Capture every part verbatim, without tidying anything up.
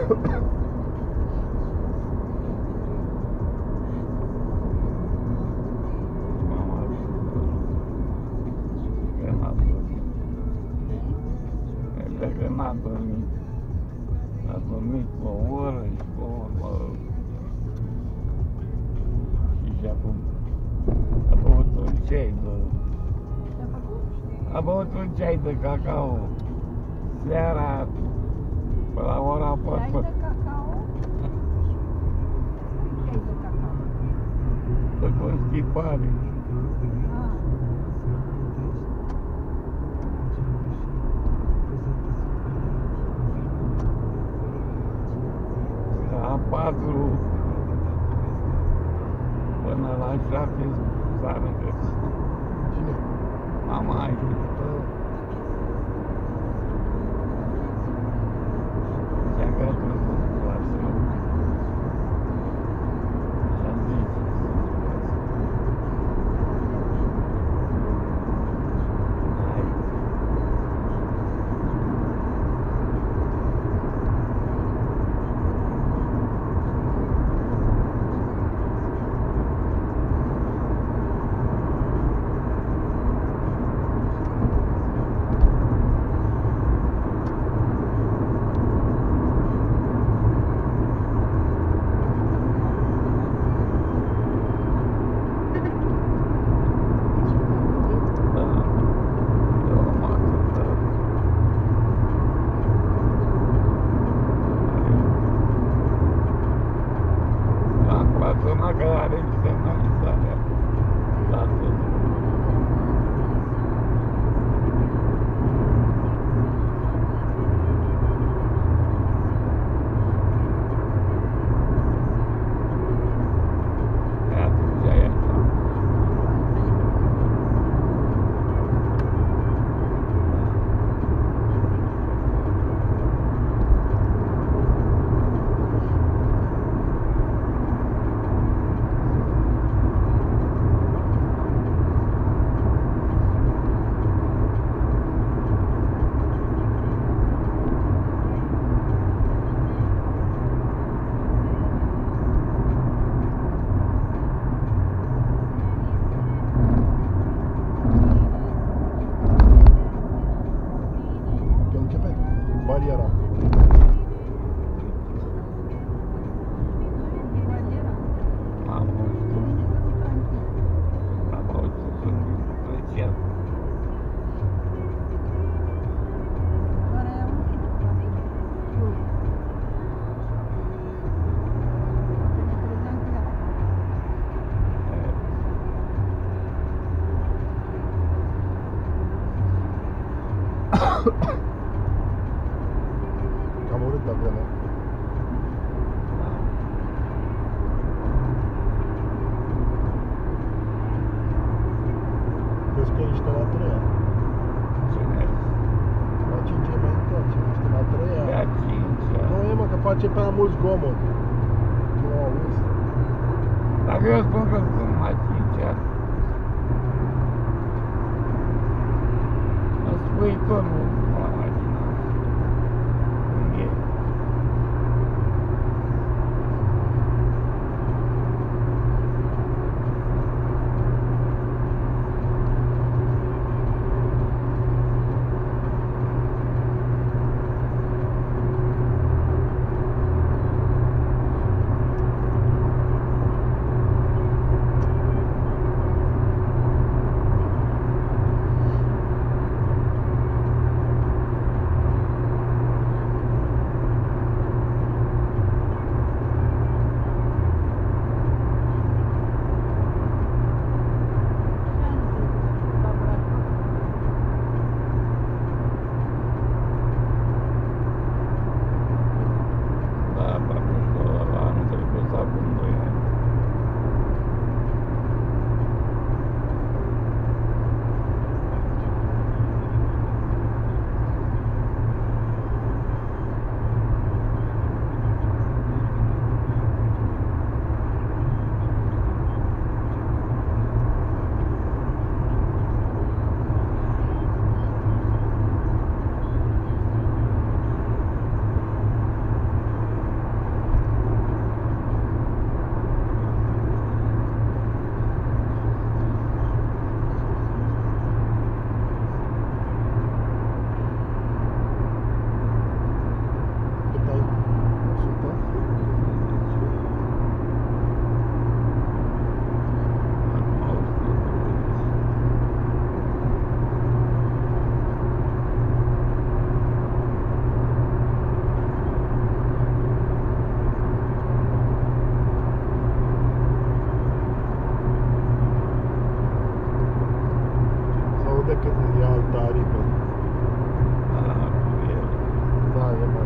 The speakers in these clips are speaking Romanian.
Dacă n-a dormit, a dormit o oră și o oră și și acum a băut un ceai de... A băut un ceai de cacao seara pe la ora patru. Ceai de cacao? Ceai de cacao? De constipare. La patru până la șapte s-a regăsit. Cine? Mama aici. Și-a gătat la sau. Și-a zis. Hai. Zona care are semnalizarea dată. De atunci e așa. Bariera. Am văzut. Am auzit un plăcere. Doar aia un pic, adică, eu. Ne credeam că era. Cam urât la vreme. Crezi că ești la treia? Cine? La cincea mai întoarce, ești la treia. Pe a cincea. Nu e, mă, că face prea mult zgomot. Nu auzi. Dacă eu spun că sunt la cincea, îmi spui tot nu mă imagina. Unde e? tare pe... Ah, cu el. Da, e mai...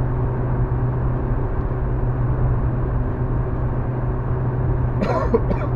Ha ha ha.